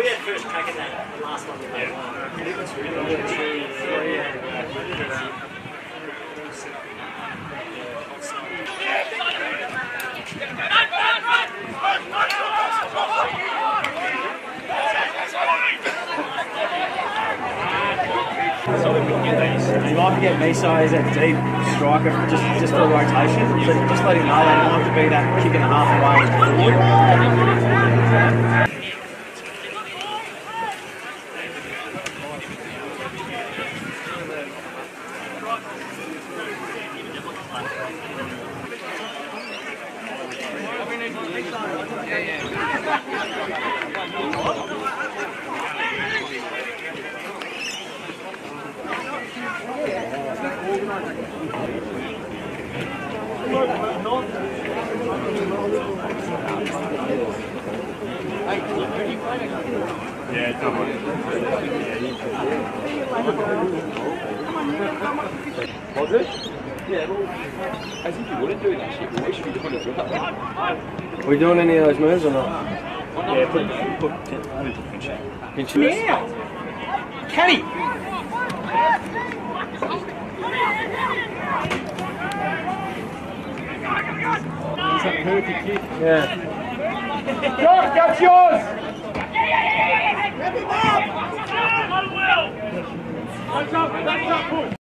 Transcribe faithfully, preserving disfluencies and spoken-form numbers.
we had first crack at that the last one we made. Yeah. It was really good. Two, three, yeah. So we can get these. You like to get Miso as a deep striker just, just for rotation. So just let him know that he wants to be that kick and a half away forward. Yeah, don't worry. Was it? Yeah, well, as if you wouldn't do that shit, we should be doing it. Are we doing any of those moves or not? Yeah, put, put, put, pinch. Now! Kenny! It's a perfect kick. Yeah. Josh, that's yours! That's up, that's up,